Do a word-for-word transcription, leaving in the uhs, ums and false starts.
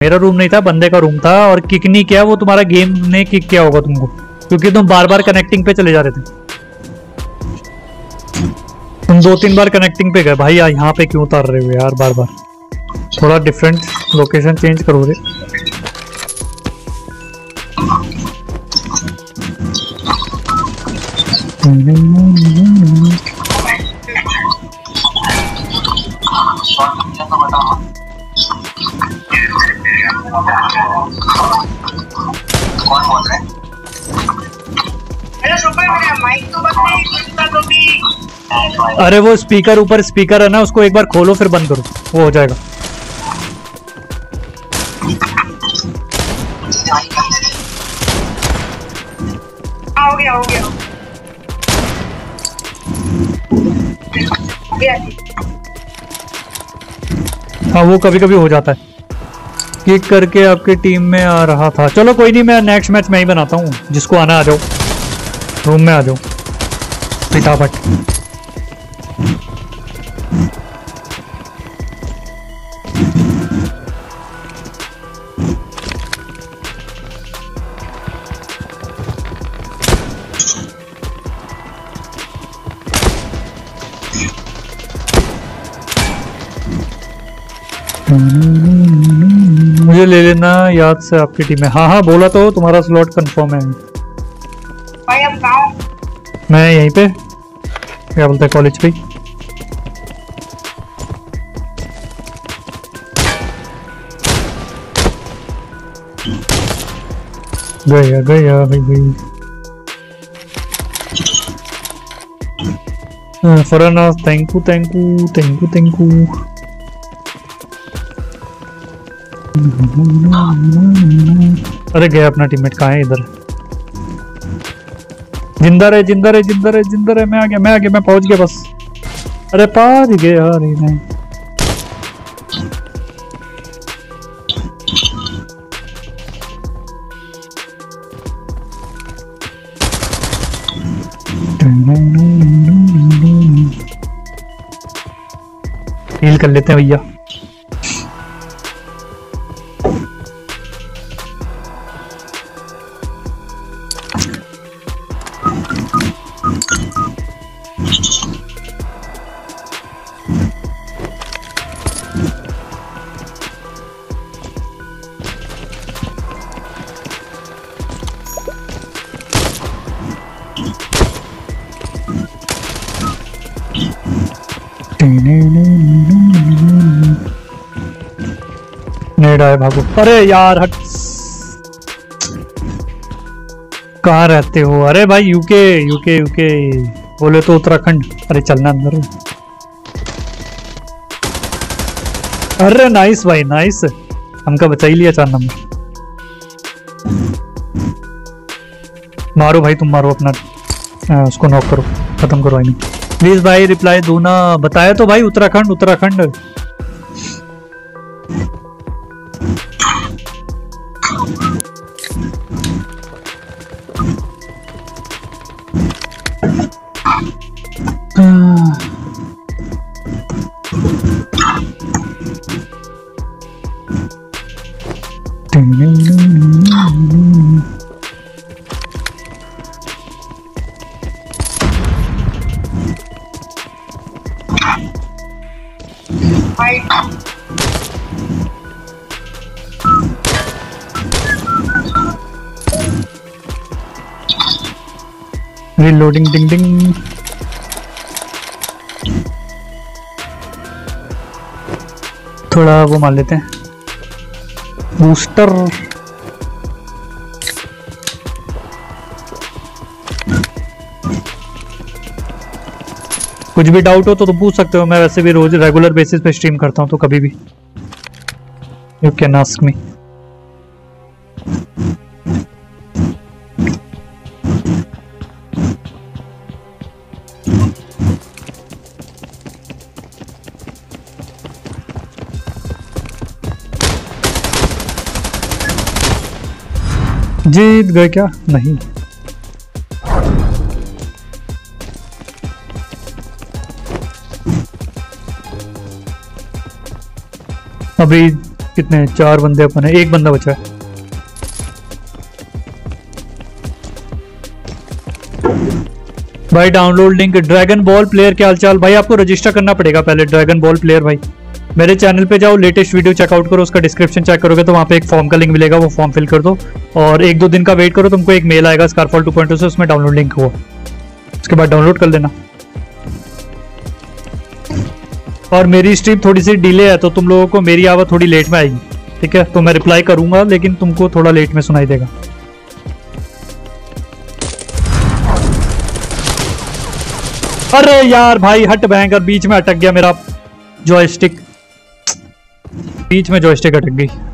मेरा रूम नहीं था, बंदे का रूम था, और किक नहीं किया वो, तुम्हारा गेम ने किक किया होगा तुमको, क्योंकि तुम बार बार कनेक्टिंग पे चले जा रहे थे। तुम दो तीन बार कनेक्टिंग पे गए भाई। यहाँ पे क्यों उतार रहे हो यार बार बार? थोड़ा डिफरेंट लोकेशन चेंज करो रे। कौन बोल रहे हैं? अरे सुपर मेरा माइक तो बंद नहीं करता तो भी। अरे वो स्पीकर, ऊपर स्पीकर है ना, उसको एक बार खोलो फिर बंद करो, वो हो जाएगा। हो गया हो गया हो गया। हाँ वो कभी कभी हो जाता है। किक करके आपकी टीम में आ रहा था। चलो कोई नहीं, मैं नेक्स्ट मैच मैं ही बनाता हूँ, जिसको आना आ जाओ, रूम में आ जाओ फटाफट। मुझे ले लेना याद से आपकी टीम में। हाँ हाँ बोला तो, तुम्हारा स्लॉट कंफर्म है भाई। अब कहाँ? मैं यहीं पे, क्या बोलते हैं, कॉलेज पे। गया गया भाई भाई। Farhan thank you thank you thank you thank you. अरे गया अपना टीममेट, कहाँ है? इधर जिंदा रहे जिंदा रहे जिंदा रहे जिंदा रहे। मैं आ गया मैं आ गया मैं पहुंच गया बस। अरे पहुंच गया। अरे नहीं हील कर लेते हैं भैया। नेड आए भागो। अरे यार हट, कहाँ रहते हो? अरे भाई यूके यूके यूके बोले तो उत्तराखंड। अरे चलना अंदर। अरे नाइस भाई नाइस, हमका बचा ही लिया चार नंबर। मारो भाई तुम मारो अपना, आ, उसको नॉक करो, खत्म करो। आई प्लीज भाई रिप्लाई दो ना। बताया तो भाई, Uttarakhand Uttarakhand. Reloading ding ding. थोड़ा वो मान लेते हैं बूस्टर। कुछ भी डाउट हो तो, तो पूछ सकते हो। मैं वैसे भी रोज रेगुलर बेसिस पे स्ट्रीम करता हूँ, तो कभी भी यू कैन आस्क मी। जीत गए क्या? नहीं। अभी कितने हैं? चार बंदे अपन है, एक बंदा बचा है। भाई download link dragon ball player क्या हालचाल भाई? आपको रजिस्टर करना पड़ेगा पहले ड्रैगन बॉल प्लेयर भाई। मेरे चैनल पे जाओ, लेटेस्ट वीडियो चेकआउट करो, उसका डिस्क्रिप्शन चेक करोगे तो वहाँ पे एक फॉर्म का लिंक मिलेगा, वो फॉर्म फिल कर दो और एक दो दिन का वेट करो, तुमको एक मेल आएगा स्कारफॉल टू पॉइंट टू से, उसमें डाउनलोड लिंक हुआ, उसके बाद डाउनलोड कर लेना। और मेरी स्ट्रीम थोड़ी सी डिले है तो तुम लोगों को मेरी आवाज़ थोड़ी लेट में आएगी, ठीक है? तो मैं रिप्लाई करूंगा लेकिन तुमको थोड़ा लेट में सुनाई देगा। अरे यार भाई हट बैंकर, बीच में अटक गया मेरा जॉयस्टिक, बीच में जॉयस्टिक अटक गई।